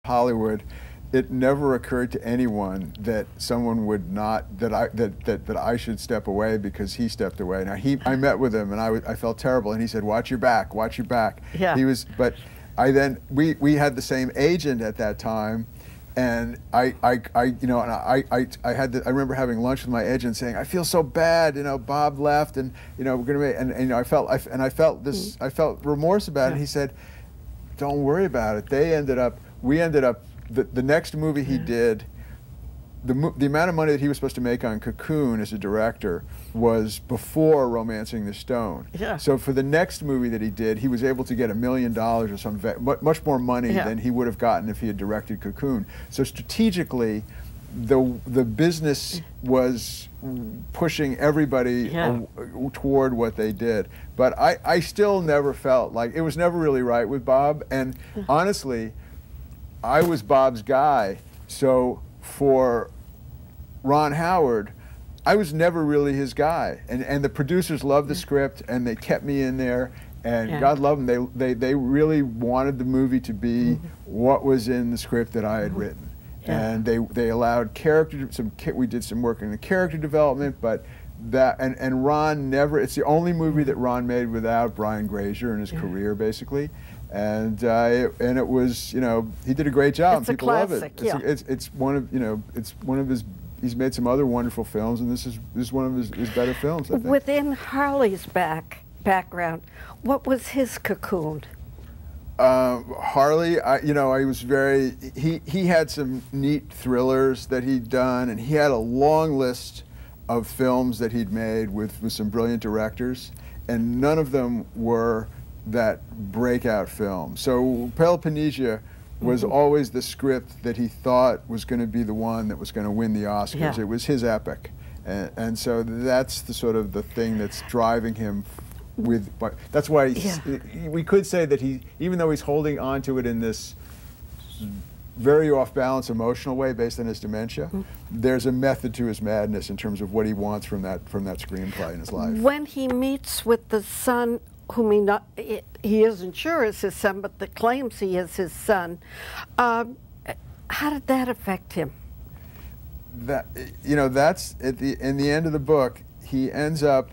Hollywood, it never occurred to anyone that someone would not, that I should step away because he stepped away. Now I met with him and I felt terrible, and he said, "Watch your back, watch your back." Yeah. But we had the same agent at that time, and I remember having lunch with my agent saying, "I feel so bad, Bob left, and we're gonna make," and I felt remorse about it. He said, "Don't worry about it." We ended up. The next movie he did, the amount of money that he was supposed to make on Cocoon as a director was before Romancing the Stone. Yeah. So for the next movie that he did, he was able to get $1 million or much more money than he would have gotten if he had directed Cocoon. So strategically, the business was pushing everybody toward what they did. But I still never felt like, it was never really right with Bob, and honestly, I was Bob's guy, so for Ron Howard, I was never really his guy. And the producers loved the script, and they kept me in there, and God love them, they really wanted the movie to be what was in the script that I had written. And they allowed we did some work in the character development, but and Ron never, it's the only movie that Ron made without Brian Grazer in his career, basically. And it was, he did a great job. It's a People classic, love it. It's one of his. He's made some other wonderful films, and this is one of his better films, I think. Within Harley's background, what was his Cocoon? Harley, I was very. He had some neat thrillers that he'd done, and he had a long list of films that he'd made with some brilliant directors, and none of them were that breakout film. So Peloponnesia was always the script that he thought was going to be the one that was going to win the Oscars. Yeah. It was his epic, and so that's the sort of the thing that's driving him. That's why we could say that even though he's holding on to it in this very off-balance emotional way based on his dementia, there's a method to his madness in terms of what he wants from that screenplay in his life. When he meets with the son, whom he isn't sure is his son, but that claims he is his son, how did that affect him? That's in the end of the book. He ends up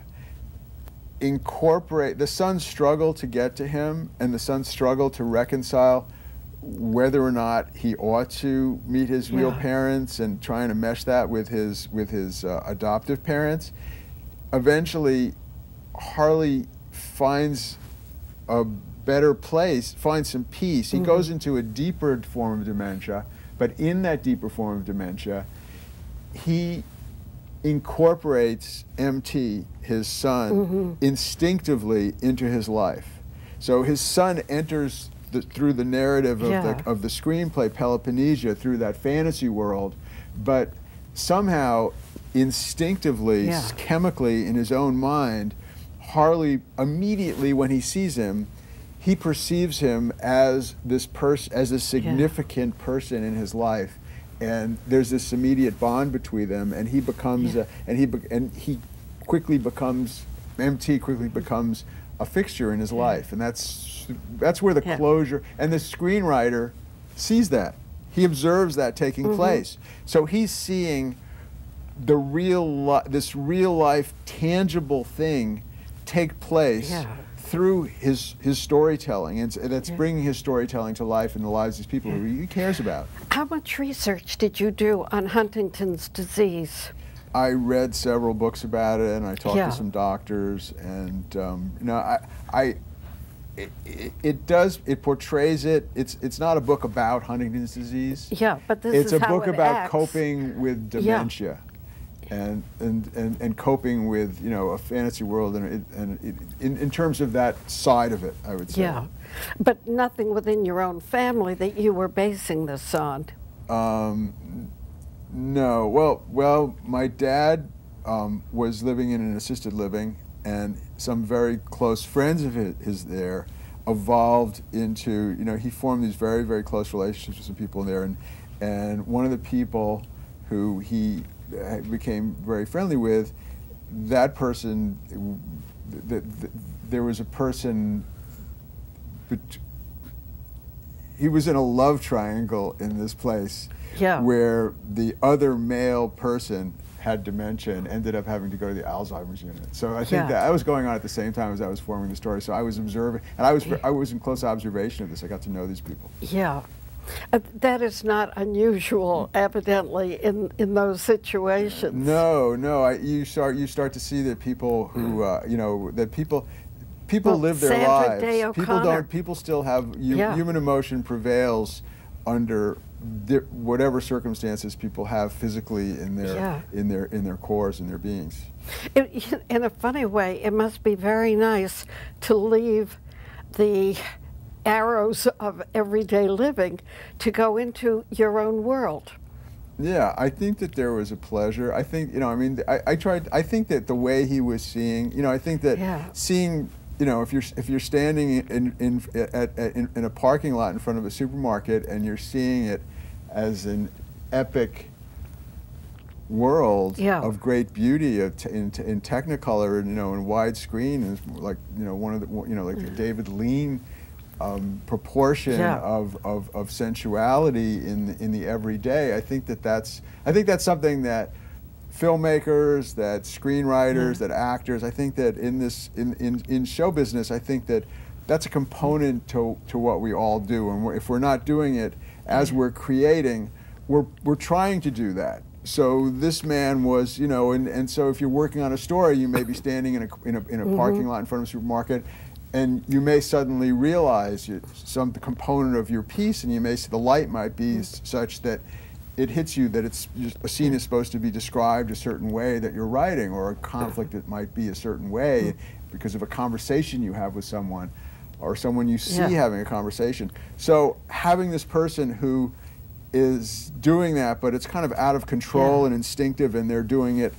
the son's struggle to get to him, and the son's struggle to reconcile whether or not he ought to meet his real parents, and trying to mesh that with his adoptive parents. Eventually, Harley finds a better place, finds some peace. He goes into a deeper form of dementia, but in that deeper form of dementia, he incorporates MT, his son, instinctively into his life. So his son enters through the narrative of the screenplay Peloponnesia, through that fantasy world, but somehow instinctively, chemically, in his own mind, Harley, immediately when he sees him, he perceives him as this as a significant person in his life, and there's this immediate bond between them, and he becomes MT quickly becomes a fixture in his life, and that's where the closure, and the screenwriter sees that. He observes that taking place, so he's seeing this real life tangible thing take place through his storytelling, and that's bringing his storytelling to life in the lives of these people who he cares about. How much research did you do on Huntington's disease? I read several books about it, and I talked to some doctors, and it portrays it. It's not a book about Huntington's disease. Yeah, but it's a book about coping with dementia. And coping with a fantasy world, and in terms of that side of it, I would say. Yeah, but nothing within your own family that you were basing this on. No. Well, my dad was living in an assisted living, and some very close friends of his there evolved into, he formed these very, very close relationships with some people in there, and one of the people who he became very friendly with, that person, there was a person, he was in a love triangle in this place, yeah. where the other male person had dementia and ended up having to go to the Alzheimer's unit. So I think that was going on at the same time as I was forming the story. So I was observing, and I was in close observation of this. I got to know these people. Yeah. That is not unusual, evidently, in those situations. No, no. You start to see that people who you know, that people live their Sandra lives. Day O'Connor. People still have human emotion prevails under whatever circumstances people have physically in their cores, in their beings. In a funny way, it must be very nice to leave the arrows of everyday living to go into your own world. Yeah, I think that there was a pleasure. I think, you know, I mean, I think that the way he was seeing, you know, I think that seeing, you know, if you're standing in a parking lot in front of a supermarket and you're seeing it as an epic world of great beauty in Technicolor, and, you know, in widescreen, and like, you know, one of the, you know, like the David Lean proportion of sensuality in the everyday. I think that's something that filmmakers, that screenwriters, that actors, I think that in show business, I think that that's a component to what we all do. And if we're not doing it as we're creating, we're trying to do that. So this man was, you know, and so if you're working on a story, you may be standing in a parking lot in front of a supermarket, and you may suddenly realize some component of your piece, and you may see the light might be such that it hits you that a scene is supposed to be described a certain way that you're writing, or a conflict that might be a certain way because of a conversation you have with someone, or someone you see having a conversation. So having this person who is doing that, but it's kind of out of control and instinctive, and they're doing it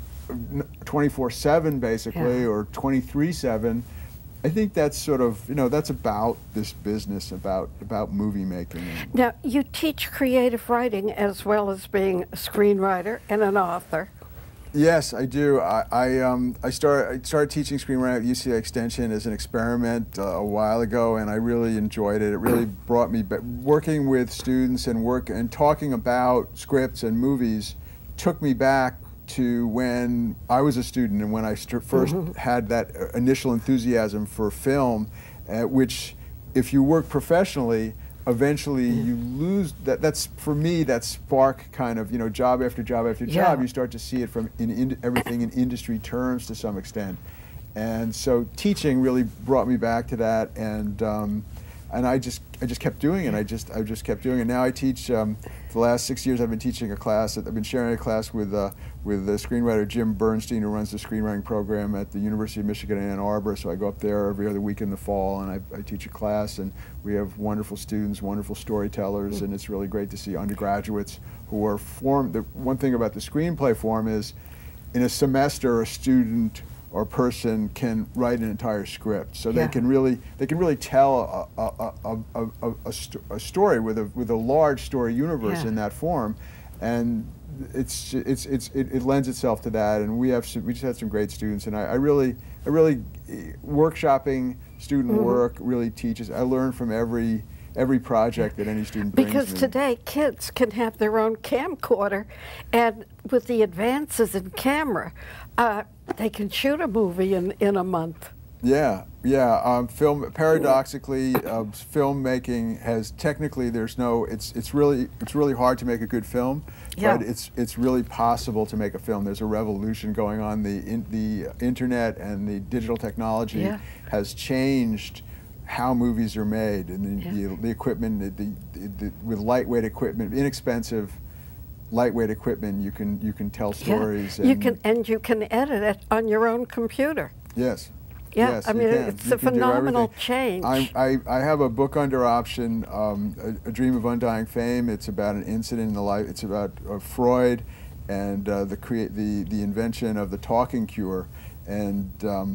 24/7 basically, or 23/7. I think that's sort of, you know, that's about this business, about movie making. Now, you teach creative writing as well as being a screenwriter and an author. Yes, I do. I started teaching screenwriting at UCLA Extension as an experiment a while ago, and I really enjoyed it. It really brought me back. Working with students and talking about scripts and movies took me back to when I was a student, and when I first had that initial enthusiasm for film, which, if you work professionally, eventually you lose that. That's, for me, that spark kind of, you know, job after job after job. You start to see it from everything in industry terms to some extent, and so teaching really brought me back to that, and I just kept doing it. I just kept doing it. Now I teach. For the last 6 years, I've been teaching a class. I've been sharing a class with the screenwriter Jim Bernstein, who runs the screenwriting program at the University of Michigan in Ann Arbor. So I go up there every other week in the fall, and I teach a class. And we have wonderful students, wonderful storytellers, and it's really great to see undergraduates who are formed. The one thing about the screenplay form is, in a semester, a student or person can write an entire script, so they can really tell a story with a large story universe in that form, and it lends itself to that. And we just had some great students, and I really workshopping student work really teaches. I learn from every project that any student brings because me. Today kids can have their own camcorder, and with the advances in camera, they can shoot a movie in a month. Yeah. Paradoxically, filmmaking has technically it's really hard to make a good film, but it's really possible to make a film. There's a revolution going on. The internet and the digital technology has changed how movies are made, and the equipment, with lightweight equipment, inexpensive lightweight equipment, you can tell stories. You can edit it on your own computer. Yes. Yeah, yes, I mean, it's a phenomenal change. I have a book under option, A Dream of Undying Fame. It's about an incident in the life. It's about Freud and the invention of the talking cure, and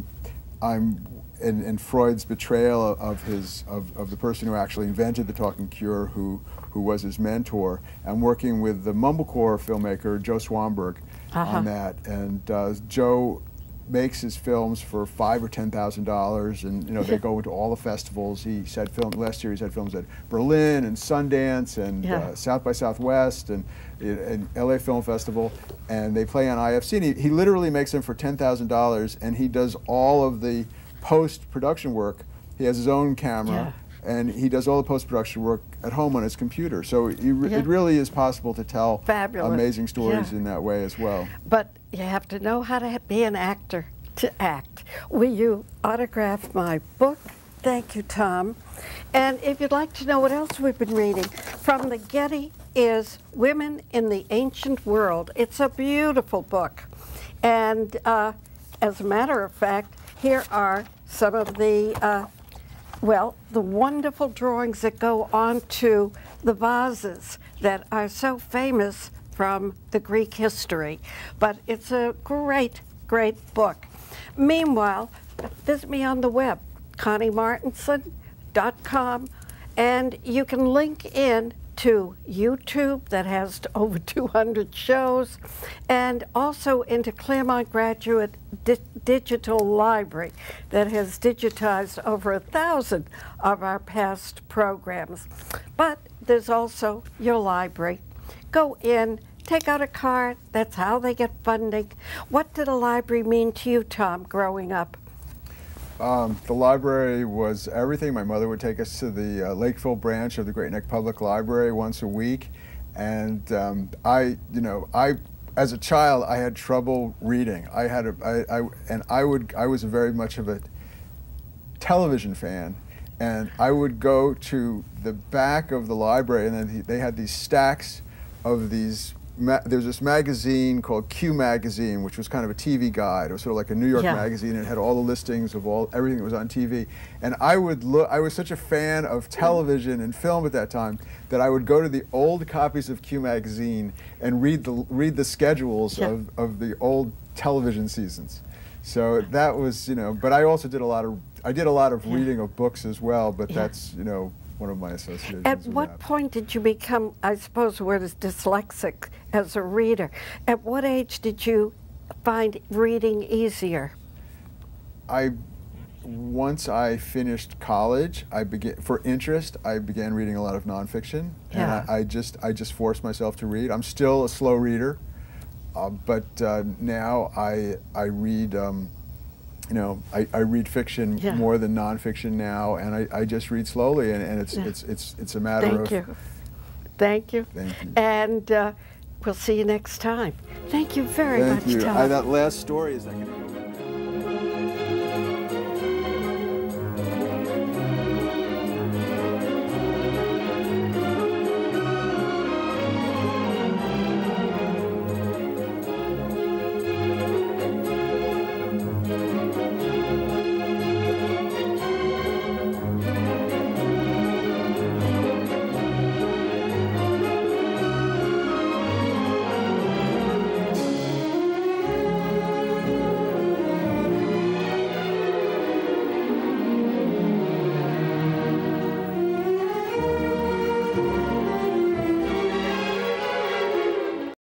and Freud's betrayal of the person who actually invented the talking cure, who was his mentor. I'm working with the Mumblecore filmmaker Joe Swanberg on that, and Joe makes his films for $5,000 or $10,000, and you know they go into all the festivals. He's had film last year. He's had films at Berlin and Sundance and South by Southwest and LA Film Festival, and they play on IFC. And he literally makes them for $10,000, and he does all of the post-production work. He has his own camera. And he does all the post-production work at home on his computer. So it really is possible to tell amazing stories in that way as well. But you have to know how to be an actor to act. Will you autograph my book? Thank you, Tom. And if you'd like to know what else we've been reading, from the Getty is Women in the Ancient World. It's a beautiful book. And as a matter of fact, here are some of the the wonderful drawings that go onto the vases that are so famous from the Greek history. But it's a great, great book. Meanwhile, visit me on the web, ConnieMartinson.com, and you can link in to YouTube that has over 200 shows, and also into Claremont Graduate Digital Library that has digitized over 1,000 of our past programs. But there's also your library. Go in, take out a card. That's how they get funding. What did a library mean to you, Tom, growing up? The library was everything. My mother would take us to the Lakeville branch of the Great Neck Public Library once a week, and I as a child, I had trouble reading. I was very much of a television fan, and I would go to the back of the library, and then they had these stacks of these. There's this magazine called Q Magazine, which was kind of a TV guide. It was sort of like a New York magazine, and it had all the listings of everything that was on TV. And I would look. I was such a fan of television and film at that time that I would go to the old copies of Q Magazine and read the schedules of the old television seasons. So that was, But I also did a lot of reading of books as well. But that's, one of my associations. At what point did you become, I suppose the word is dyslexic, as a reader? At what age did you find reading easier? Once I finished college, I began reading a lot of nonfiction, and I just forced myself to read. I'm still a slow reader, but now I read. I read fiction more than nonfiction now, and I just read slowly, and it's a matter of. Thank you. And we'll see you next time. Thank you very much, Tom. That last story is.